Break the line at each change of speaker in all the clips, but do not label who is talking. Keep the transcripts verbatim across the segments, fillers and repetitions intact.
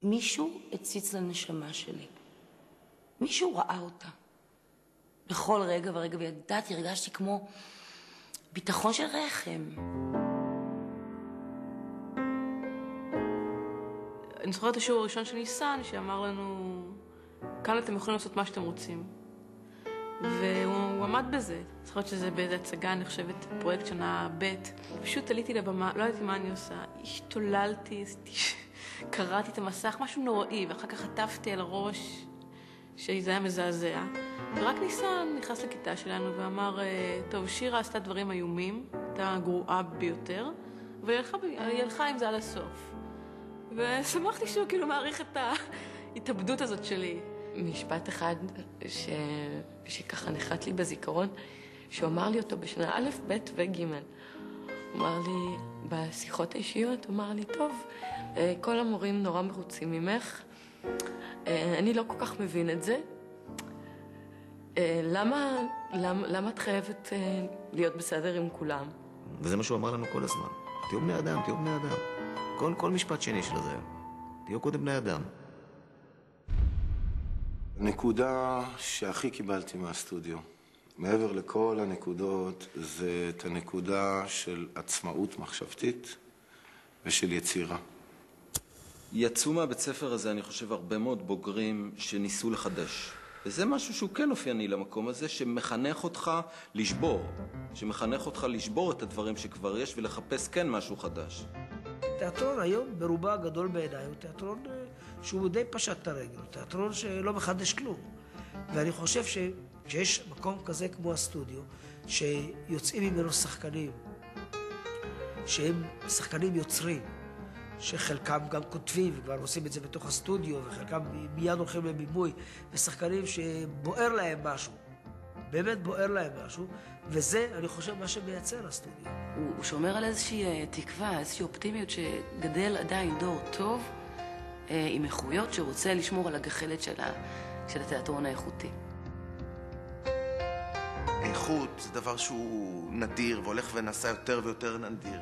מישהו הציץ לנשמה שלי. מישהו ראה אותה. בכל רגע ורגע, וידעתי, הרגשתי כמו ביטחון של רחם.
אני זוכרת את השיעור הראשון של ניסן, שאמר לנו, כאן אתם יכולים לעשות מה שאתם רוצים. והוא עמד בזה. זוכרת שזה באיזו הצגה, אני חושבת, פרויקט שנה ב'. פשוט עליתי לבמה, לא ידעתי מה אני עושה. השתוללתי, קראתי את המסך, משהו נוראי, ואחר כך חטפתי על הראש שזה היה מזעזע. ורק ניסן נכנס לכיתה שלנו ואמר, טוב, שירה עשתה דברים איומים, הייתה גרועה ביותר, והיא הלכה עם זה עד הסוף. ושמחתי שהוא כאילו מעריך את ההתאבדות הזאת שלי.
משפט אחד ש... שככה נחת לי בזיכרון, שהוא אמר לי אותו בשנה א', ב' וג'. הוא אמר לי, בשיחות האישיות, הוא אמר לי, טוב, כל המורים נורא מרוצים ממך, אני לא כל כך מבין את זה. למה, למה, למה את חייבת להיות בסדר עם כולם?
וזה מה שהוא אמר לנו כל הזמן. תהיו בני אדם, תהיו בני אדם. כל, כל משפט שני של זה. תהיו קודם בני אדם.
הנקודה שהכי קיבלתי מהסטודיו, מעבר לכל הנקודות, זה את הנקודה של עצמאות מחשבתית ושל יצירה.
יצאו מהבית ספר הזה, אני חושב, הרבה מאוד בוגרים שניסו לחדש. וזה משהו שהוא כן אופייני למקום הזה, שמחנך אותך לשבור. שמחנך אותך לשבור את הדברים שכבר יש ולחפש כן משהו חדש.
תיאטרון היום ברובה הגדול בעיניי הוא תיאטרון שהוא די פשט את הרגל, הוא תיאטרון שלא מחדש כלום. ואני חושב שיש מקום כזה כמו הסטודיו, שיוצאים ממנו שחקנים, שהם שחקנים יוצרים, שחלקם גם כותבים וכבר עושים את זה בתוך הסטודיו, וחלקם מיד הולכים לבימוי, ושחקנים שבוער להם משהו, באמת בוער להם משהו, וזה, אני חושב, מה שמייצר הסטודיו.
הוא שומר על איזושהי תקווה, איזושהי אופטימיות שגדל עדיין דור טוב, עם איכויות שרוצה לשמור על הגחלת של, ה, של התיאטרון האיכותי.
איכות זה דבר שהוא נדיר והולך ונעשה יותר ויותר נדיר.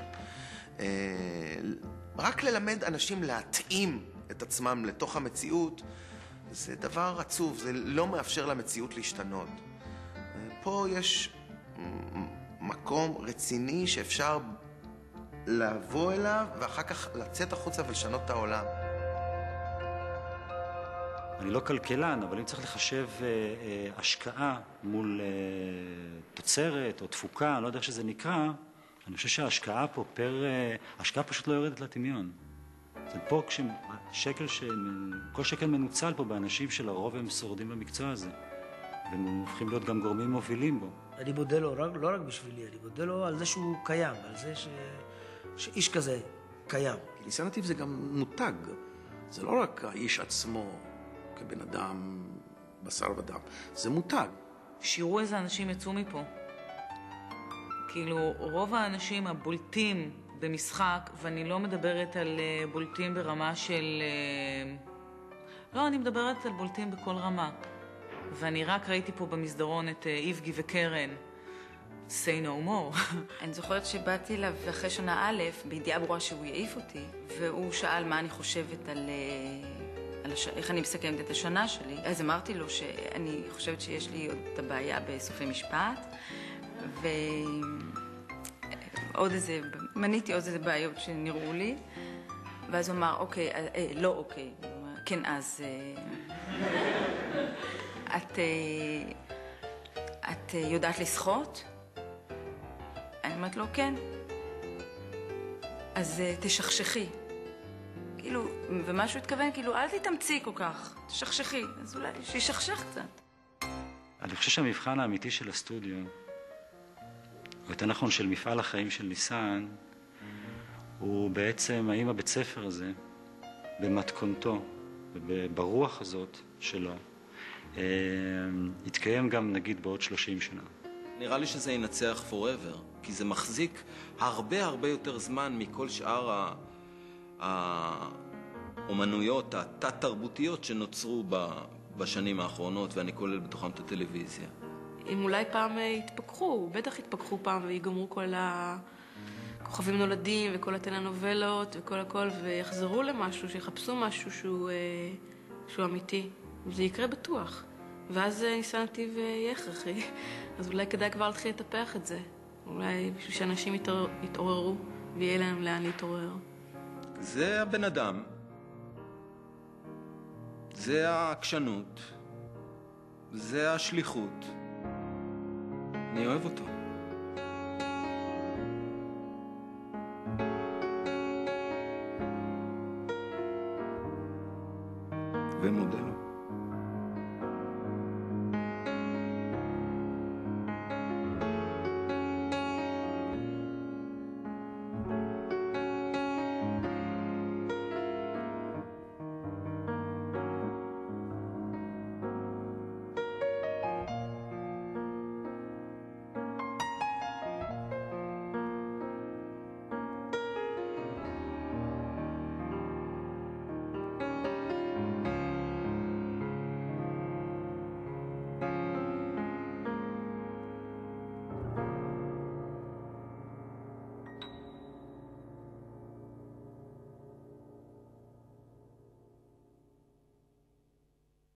רק ללמד אנשים להתאים את עצמם לתוך המציאות זה דבר עצוב, זה לא מאפשר למציאות להשתנות. פה יש מקום רציני שאפשר לבוא אליו ואחר כך לצאת החוצה ולשנות את העולם.
אני לא כלכלן, אבל אם צריך לחשב אה, אה, השקעה מול אה, תוצרת או תפוקה, אני לא יודע איך שזה נקרא, אני חושב שההשקעה פה פר... אה, ההשקעה פשוט לא יורדת לטמיון. זה פה כששקל ש... כל שקל מנוצל פה באנשים שלרוב הם שורדים במקצוע הזה. והם הופכים להיות גם גורמים מובילים בו.
אני מודה לו, לא, לא רק בשבילי, אני מודה לו על זה שהוא קיים, על זה ש... שאיש כזה קיים.
כי ניסן נתיב זה גם מותג. זה לא רק האיש עצמו כבן אדם, בשר ודם. זה מותג.
שירו איזה אנשים יצאו מפה. כאילו, רוב האנשים הבולטים במשחק, ואני לא מדברת על בולטים ברמה של... לא, אני מדברת על בולטים בכל רמה. ואני רק ראיתי פה במסדרון את איבגי וקרן, say no more.
אני זוכרת שבאתי אליו אחרי שנה א', בידיעה ברורה שהוא יעיף אותי, והוא שאל מה אני חושבת על, על הש... איך אני מסכמת את השנה שלי. אז אמרתי לו שאני חושבת שיש לי עוד את הבעיה בסופי משפט, ועוד איזה, מניתי עוד איזה בעיות שנראו לי, ואז הוא אמר, אוקיי, אה, לא אוקיי, כן אז... את, את יודעת לשחות? אני אומרת לו, כן. אז תשכשכי. כאילו, ומשהו התכוון, כאילו, אל תתאמצי כל כך, תשכשכי. אז אולי שישכשך קצת.
אני חושב שהמבחן האמיתי של הסטודיו, או יותר נכון של מפעל החיים של ניסן, הוא בעצם האם הבית ספר הזה, במתכונתו, וברוח הזאת שלו, יתקיים גם נגיד בעוד שלושים שנה.
נראה לי שזה ינצח forever, כי זה מחזיק הרבה הרבה יותר זמן מכל שאר האומנויות, התת-תרבותיות שנוצרו בשנים האחרונות, ואני כולל בתוכם את הטלוויזיה.
אם אולי פעם יתפכחו, בטח יתפכחו פעם ויגמרו כל כוכבים נולדים וכל הטלנובלות וכל הכל, ויחזרו למשהו, שיחפשו משהו שהוא, אה, שהוא אמיתי. זה יקרה בטוח. ואז ניסן נתיב יהיה הכרחי. אז אולי כדאי כבר להתחיל לטפח את זה. אולי בשביל שאנשים יתעור, יתעוררו ויהיה להם לאן להתעורר.
זה הבן אדם. זה העקשנות. זה השליחות. אני אוהב אותו. ומודה לו.